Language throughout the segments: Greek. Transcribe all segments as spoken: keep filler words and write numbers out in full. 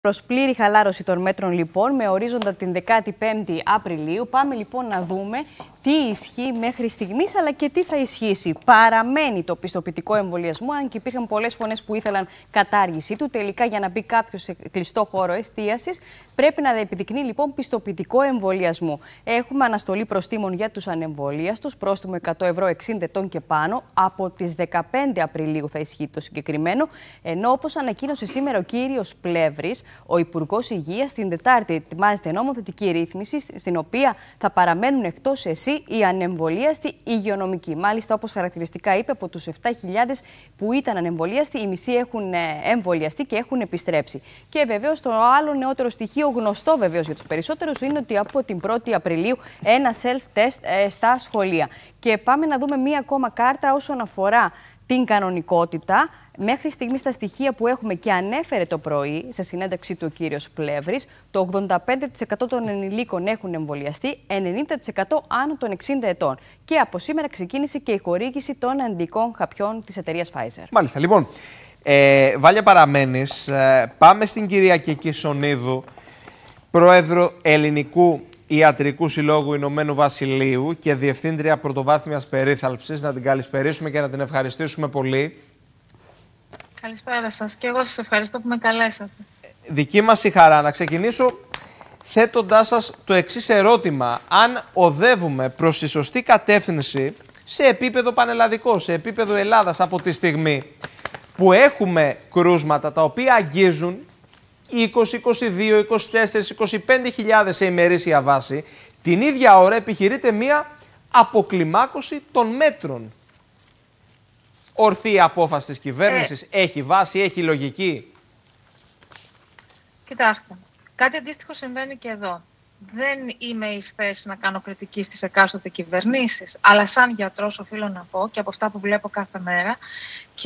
Προς πλήρη χαλάρωση των μέτρων, λοιπόν, με ορίζοντα την δεκάτη πέμπτη Απριλίου. Πάμε λοιπόν να δούμε τι ισχύει μέχρι στιγμής, αλλά και τι θα ισχύσει. Παραμένει το πιστοποιητικό εμβολιασμού, αν και υπήρχαν πολλές φωνές που ήθελαν κατάργηση του. Τελικά, για να μπει κάποιος σε κλειστό χώρο εστίασης, πρέπει να επιδεικνύει λοιπόν πιστοποιητικό εμβολιασμού. Έχουμε αναστολή προστίμων για τους ανεμβολίαστους, πρόστιμο εκατό ευρώ εξήντα ετών και πάνω. Από τις δεκαπέντε Απριλίου θα ισχύει το συγκεκριμένο, ενώ όπως ανακοίνωσε σήμερα ο κύριος Πλεύρης, ο Υπουργός Υγείας, την Τετάρτη ετοιμάζεται νομοθετική ρύθμιση, στην οποία θα παραμένουν εκτός ΕΣΥ οι ανεμβολίαστοι υγειονομικοί. Μάλιστα, όπως χαρακτηριστικά είπε, από τους επτά χιλιάδες που ήταν ανεμβολίαστοι, οι μισοί έχουν εμβολιαστεί και έχουν επιστρέψει. Και βεβαίως το άλλο νεότερο στοιχείο, γνωστό βεβαίως για τους περισσότερους, είναι ότι από την πρώτη Απριλίου ένα self-test ε, στα σχολεία. Και πάμε να δούμε μία ακόμα κάρτα όσον αφορά την κανονικότητα. Μέχρι στιγμής τα στοιχεία που έχουμε και ανέφερε το πρωί σε συνέντευξή του ο κύριος Πλεύρης, το ογδόντα πέντε τοις εκατό των ενηλίκων έχουν εμβολιαστεί, ενενήντα τοις εκατό άνω των εξήντα ετών. Και από σήμερα ξεκίνησε και η χορήγηση των αντικών χαπιών της εταιρείας Pfizer. Μάλιστα. Λοιπόν, ε, Βάλια παραμένεις. Ε, πάμε στην κυρία Κεκισονίδου, πρόεδρο Ελληνικού Ιατρικού Συλλόγου Ηνωμένου Βασιλείου και διευθύντρια πρωτοβάθμιας περίθαλψης. Να την καλησπερίσουμε και να την ευχαριστήσουμε πολύ. Καλησπέρα σας και εγώ σας ευχαριστώ που με καλέσατε. Δική μας η χαρά. Να ξεκινήσω θέτοντάς σας το εξής ερώτημα. Αν οδεύουμε προς τη σωστή κατεύθυνση σε επίπεδο πανελλαδικό, σε επίπεδο Ελλάδας, από τη στιγμή που έχουμε κρούσματα τα οποία αγγίζουν είκοσι, είκοσι δύο, είκοσι τέσσερα, είκοσι πέντε χιλιάδες σε ημερήσια βάση, την ίδια ώρα επιχειρείται μία αποκλιμάκωση των μέτρων. Ορθή απόφαση της κυβέρνησης, ε, έχει βάση, έχει λογική? Κοιτάξτε, κάτι αντίστοιχο συμβαίνει και εδώ. Δεν είμαι εις θέση να κάνω κριτική στις εκάστοτε κυβερνήσεις, αλλά σαν γιατρός οφείλω να πω και από αυτά που βλέπω κάθε μέρα και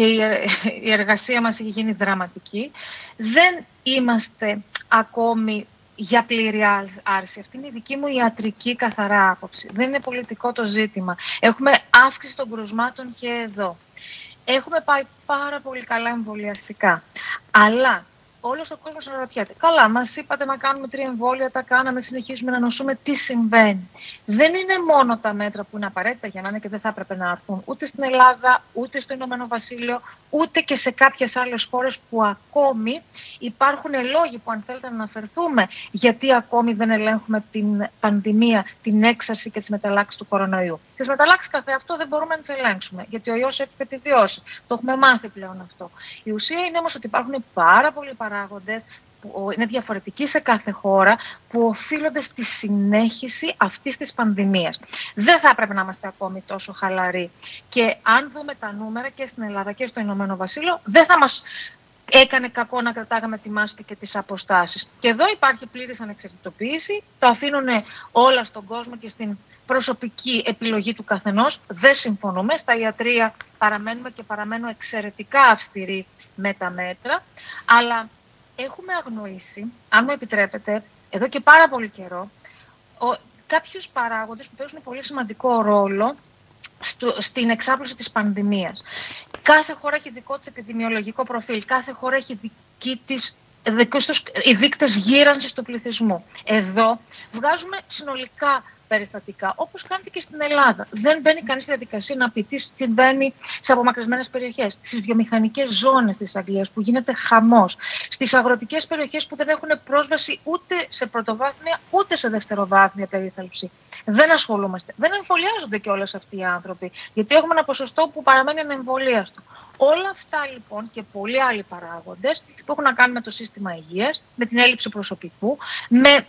η εργασία μας έχει γίνει δραματική, δεν είμαστε ακόμη για πλήρη άρση. Αυτή είναι η δική μου ιατρική καθαρά άποψη. Δεν είναι πολιτικό το ζήτημα. Έχουμε αύξηση των κρουσμάτων και εδώ. Έχουμε πάει πάρα πολύ καλά εμβολιαστικά. Αλλά όλος ο κόσμος αναρωτιέται. Καλά, μας είπατε να κάνουμε τρία εμβόλια, τα κάναμε, συνεχίζουμε να νοσούμε. Τι συμβαίνει? Δεν είναι μόνο τα μέτρα που είναι απαραίτητα για μένα και δεν θα έπρεπε να έρθουν ούτε στην Ελλάδα, ούτε στο Ηνωμένο Βασίλειο, ούτε και σε κάποιες άλλες χώρες που ακόμη υπάρχουν λόγοι που αν θέλετε να αναφερθούμε γιατί ακόμη δεν ελέγχουμε την πανδημία, την έξαρση και τις μεταλλάξεις του κορονοϊού. Τις μεταλλάξεις καθε αυτό δεν μπορούμε να τις ελέγξουμε, γιατί ο ιός έτσι θα επιβιώσει. Το έχουμε μάθει πλέον αυτό. Η ουσία είναι όμως ότι υπάρχουν πάρα πολλοί παράγοντες που είναι διαφορετικοί σε κάθε χώρα, που οφείλονται στη συνέχιση αυτής της πανδημίας. Δεν θα έπρεπε να είμαστε ακόμη τόσο χαλαροί. Και αν δούμε τα νούμερα και στην Ελλάδα και στο Ηνωμένο Βασίλειο, δεν θα μας έκανε κακό να κρατάγαμε τη μάσκα και τις αποστάσεις. Και εδώ υπάρχει πλήρης ανεξαρτητοποίηση, το αφήνουν όλα στον κόσμο και στην προσωπική επιλογή του καθενός. Δεν συμφωνούμε. Στα ιατρεία παραμένουμε και παραμένω εξαιρετικά αυστηροί με τα μέτρα, αλλά έχουμε αγνοήσει, αν μου επιτρέπετε, εδώ και πάρα πολύ καιρό, ο, κάποιους παράγοντες που παίζουν πολύ σημαντικό ρόλο στο, στην εξάπλωση της πανδημίας. Κάθε χώρα έχει δικό της επιδημιολογικό προφίλ, κάθε χώρα έχει δική της, δικούς τους, οι δείκτες γύρανσης του πληθυσμού. Εδώ βγάζουμε συνολικά περιστατικά, όπως κάνετε και στην Ελλάδα. Δεν μπαίνει κανείς στη διαδικασία να πει τι συμβαίνει σε απομακρυσμένες περιοχές, στις βιομηχανικές ζώνες της Αγγλίας που γίνεται χαμός, στις αγροτικές περιοχές που δεν έχουν πρόσβαση ούτε σε πρωτοβάθμια ούτε σε δευτεροβάθμια περίθαλψη. Δεν ασχολούμαστε. Δεν εμβολιάζονται κιόλας αυτοί οι άνθρωποι, γιατί έχουμε ένα ποσοστό που παραμένει ανεμβολίαστο. Όλα αυτά λοιπόν και πολλοί άλλοι παράγοντες που έχουν να κάνουν με το σύστημα υγείας, με την έλλειψη προσωπικού, με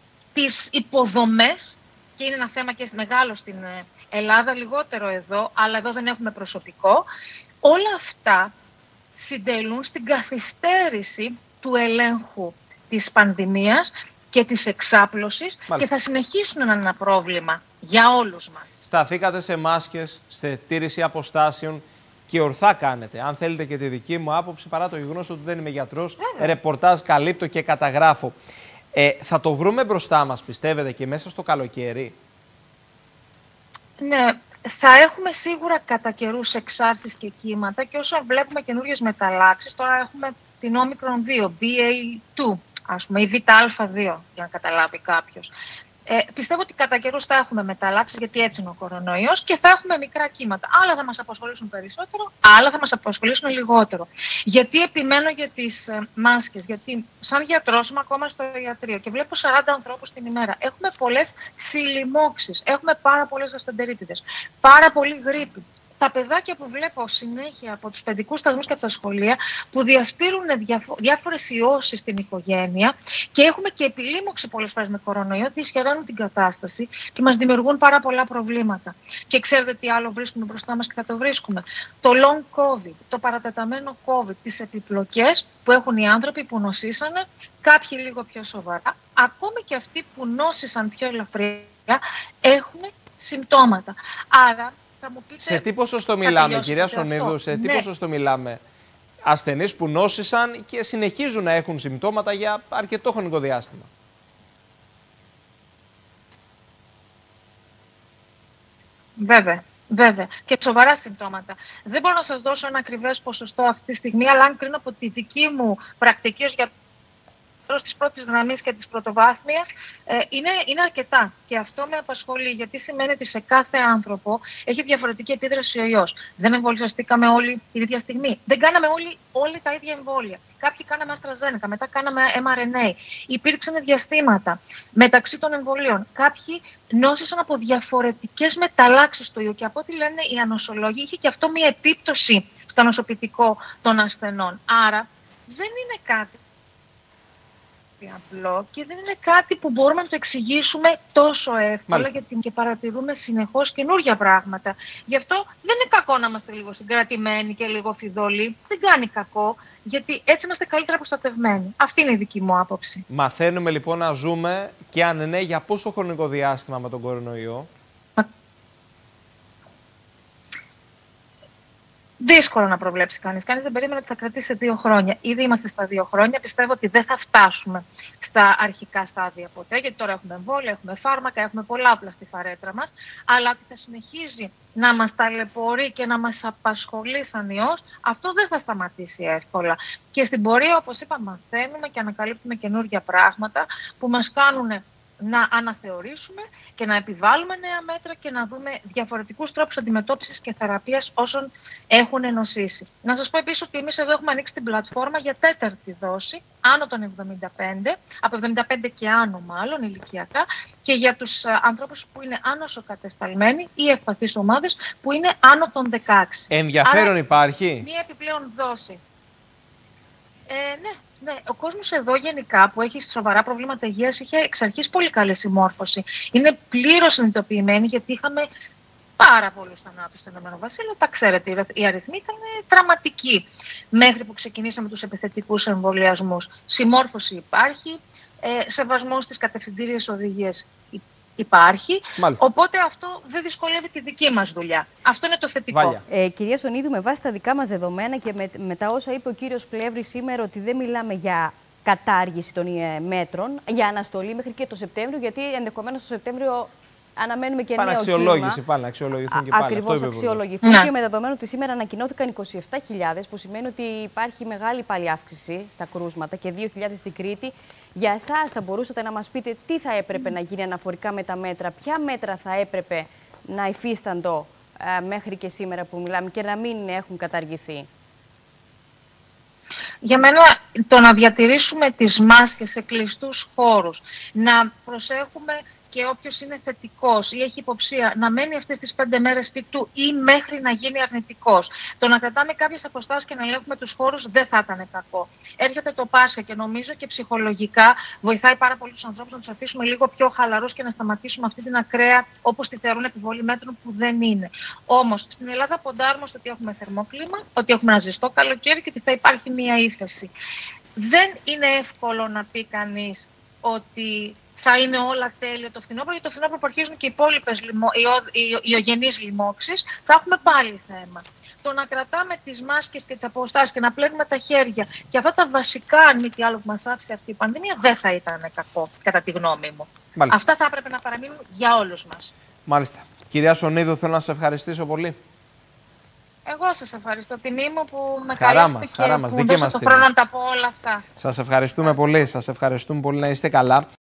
τις υποδομές. Και είναι ένα θέμα και μεγάλο στην Ελλάδα, λιγότερο εδώ, αλλά εδώ δεν έχουμε προσωπικό. Όλα αυτά συντελούν στην καθυστέρηση του ελέγχου της πανδημίας και της εξάπλωσης. Μάλιστα. Και θα συνεχίσουν να είναι ένα πρόβλημα για όλους μας. Σταθήκατε σε μάσκες, σε τήρηση αποστάσεων και ορθά κάνετε. Αν θέλετε και τη δική μου άποψη, παρά το γεγονός ότι δεν είμαι γιατρός, Βέβαια. ρεπορτάζ καλύπτω και καταγράφω. Ε, θα το βρούμε μπροστά μας, πιστεύετε, και μέσα στο καλοκαίρι? Ναι, θα έχουμε σίγουρα κατά καιρούς εξάρσεις και κύματα και όσο βλέπουμε καινούριες μεταλλάξεις, τώρα έχουμε την Omicron δύο, μπι έι δύο, ας πούμε, ή β α δύο, για να καταλάβει κάποιος. Ε, πιστεύω ότι κατά καιρούς θα έχουμε μεταλλάξεις, γιατί έτσι είναι ο κορονοϊός, και θα έχουμε μικρά κύματα. Άλλα θα μας απασχολήσουν περισσότερο, άλλα θα μας απασχολήσουν λιγότερο. Γιατί επιμένω για τις ε, μάσκες? Γιατί σαν γιατρός είμαι ακόμα στο ιατρείο και βλέπω σαράντα ανθρώπους την ημέρα. Έχουμε πολλές συλλημώξεις, έχουμε πάρα πολλές ασθεντερίτιδες, πάρα πολύ γρίπη. Τα παιδάκια που βλέπω συνέχεια από τους παιδικούς σταθμούς και από τα σχολεία, που διασπείρουν διάφορες ιώσεις στην οικογένεια και έχουμε και επιλήμωξη πολλές φορές με κορονοϊό, δυσχεραίνουν την κατάσταση και μας δημιουργούν πάρα πολλά προβλήματα. Και ξέρετε τι άλλο βρίσκουμε μπροστά μας και θα το βρίσκουμε? Το long COVID, το παρατεταμένο COVID, τις επιπλοκές που έχουν οι άνθρωποι που νοσήσανε, κάποιοι λίγο πιο σοβαρά, ακόμη και αυτοί που νόσησαν πιο ελαφριά έχουν συμπτώματα. Άρα, πείτε, σε τι ποσοστό μιλάμε, κυρία Σονίδου, σε τι ναι. ποσοστό μιλάμε? Ασθενείς που νόσησαν και συνεχίζουν να έχουν συμπτώματα για αρκετό χρονικό διάστημα. Βέβαια, βέβαια. Και σοβαρά συμπτώματα. Δεν μπορώ να σας δώσω ένα ακριβές ποσοστό αυτή τη στιγμή, αλλά αν κρίνω από τη δική μου πρακτική ως γιατρός της πρώτης γραμμής και της πρωτοβάθμιας, ε, είναι, είναι αρκετά. Και αυτό με απασχολεί, γιατί σημαίνει ότι σε κάθε άνθρωπο έχει διαφορετική επίδραση ο ιός. Δεν εμβολιαστήκαμε όλοι την ίδια στιγμή. Δεν κάναμε όλοι, όλοι τα ίδια εμβόλια. Κάποιοι κάναμε AstraZeneca, μετά κάναμε εμ αρ εν έι. Υπήρξαν διαστήματα μεταξύ των εμβολίων. Κάποιοι νόσησαν από διαφορετικές μεταλλάξεις του ιού και από ό,τι λένε οι ανοσολόγοι, είχε και αυτό μια επίπτωση στο νοσοποιητικό των ασθενών. Άρα δεν είναι κάτι απλό και δεν είναι κάτι που μπορούμε να το εξηγήσουμε τόσο εύκολα. Μάλιστα. Γιατί και παρατηρούμε συνεχώς καινούργια πράγματα. Γι' αυτό δεν είναι κακό να είμαστε λίγο συγκρατημένοι και λίγο φιδωλοί. Δεν κάνει κακό, γιατί έτσι είμαστε καλύτερα προστατευμένοι. Αυτή είναι η δική μου άποψη. Μαθαίνουμε λοιπόν να ζούμε, και αν ναι, για πόσο χρονικό διάστημα με τον κορονοϊό? Δύσκολο να προβλέψει κανείς. Κανείς δεν περίμενε ότι θα κρατήσει δύο χρόνια. Ήδη είμαστε στα δύο χρόνια. Πιστεύω ότι δεν θα φτάσουμε στα αρχικά στάδια ποτέ, γιατί τώρα έχουμε εμβόλια, έχουμε φάρμακα, έχουμε πολλά όπλα στη φαρέτρα μας. Αλλά ότι θα συνεχίζει να μας ταλαιπωρεί και να μας απασχολεί σαν ιός, αυτό δεν θα σταματήσει εύκολα. Και στην πορεία, όπως είπα, μαθαίνουμε και ανακαλύπτουμε καινούργια πράγματα που μας κάνουν να αναθεωρήσουμε και να επιβάλλουμε νέα μέτρα και να δούμε διαφορετικούς τρόπους αντιμετώπισης και θεραπείας όσων έχουν νοσήσει. Να σας πω επίσης ότι εμείς εδώ έχουμε ανοίξει την πλατφόρμα για τέταρτη δόση, άνω των εβδομήντα πέντε, από εβδομήντα πέντε και άνω μάλλον ηλικιακά, και για τους uh, ανθρώπους που είναι άνοσοκατεσταλμένοι ή ευπαθείς ομάδες που είναι άνω των δεκαέξι. Ενδιαφέρον Άρα, υπάρχει. Μία επιπλέον δόση. Ε, ναι. Ναι, ο κόσμος εδώ γενικά που έχει σοβαρά προβλήματα υγείας είχε εξ αρχής πολύ καλή συμμόρφωση. Είναι πλήρως συνειδητοποιημένοι, γιατί είχαμε πάρα πολλούς θανάτους στο Ηνωμένο Βασίλειο. Τα ξέρετε, οι αριθμοί ήταν δραματικοί μέχρι που ξεκινήσαμε τους επιθετικούς εμβολιασμούς. Συμμόρφωση υπάρχει, ε, σεβασμός στις κατευθυντήριες οδηγίες υπάρχει. Μάλιστα. Οπότε αυτό δεν δυσκολεύει τη δική μας δουλειά. Αυτό είναι το θετικό. Ε, κυρία Σονίδου, με βάση τα δικά μας δεδομένα και με, με τα όσα είπε ο κύριος Πλεύρης σήμερα, ότι δεν μιλάμε για κατάργηση των ε, μέτρων, για αναστολή μέχρι και το Σεπτέμβριο, γιατί ενδεχομένως το Σεπτέμβριο αναμένουμε και νέο κύμα. Παναξιολόγηση πάλι, να αξιολογηθούν και πάλι. Ακριβώς, αξιολογηθούν. Ναι. Και με δεδομένο ότι σήμερα ανακοινώθηκαν είκοσι επτά χιλιάδες, που σημαίνει ότι υπάρχει μεγάλη πάλι αύξηση στα κρούσματα και δύο χιλιάδες στην Κρήτη. Για εσάς θα μπορούσατε να μας πείτε τι θα έπρεπε να γίνει αναφορικά με τα μέτρα, ποια μέτρα θα έπρεπε να υφίσταντο ε, μέχρι και σήμερα που μιλάμε και να μην έχουν καταργηθεί? Για μένα το να διατηρήσουμε τις μάσκες σε κλειστούς χώρους, να προσέχουμε και όποιος είναι θετικός ή έχει υποψία να μένει αυτές τις πέντε μέρες σπίτι του ή μέχρι να γίνει αρνητικός. Το να κρατάμε κάποιες αποστάσεις και να ελέγχουμε τους χώρους δεν θα ήταν κακό. Έρχεται το Πάσχα και νομίζω και ψυχολογικά βοηθάει πάρα πολύ τους ανθρώπους να τους αφήσουμε λίγο πιο χαλαρούς και να σταματήσουμε αυτή την ακραία, όπως τη θεωρούν, επιβολή μέτρων που δεν είναι. Όμως στην Ελλάδα ποντάρουμε στο ότι έχουμε θερμό κλίμα, ότι έχουμε ένα ζεστό καλοκαίρι και ότι θα υπάρχει μία ύφεση. Δεν είναι εύκολο να πει κανείς ότι θα είναι όλα τέλεια το φθινόπωρο, γιατί το φθινόπωρο που αρχίζουν και οι υπόλοιπες λοιμω... ιογενείς λοιμώξεις, θα έχουμε πάλι θέμα. Το να κρατάμε τις μάσκες και τις αποστάσεις και να πλένουμε τα χέρια και αυτά τα βασικά, αν μη τι άλλο, που μας άφησε αυτή η πανδημία, δεν θα ήταν κακό, κατά τη γνώμη μου. Μάλιστα. Αυτά θα έπρεπε να παραμείνουν για όλους μας. Μάλιστα. Κυρία Σονίδου, θέλω να σας ευχαριστήσω πολύ. Εγώ σας ευχαριστώ. Τιμή μου που με Χαρά καλέσατε μας, και χαρά μας. που Δική μου δώσατε μας το τιμή. χρόνο να τα πω όλα αυτά. Σας ευχαριστούμε πολύ. Σας ευχαριστούμε πολύ. Να είστε καλά.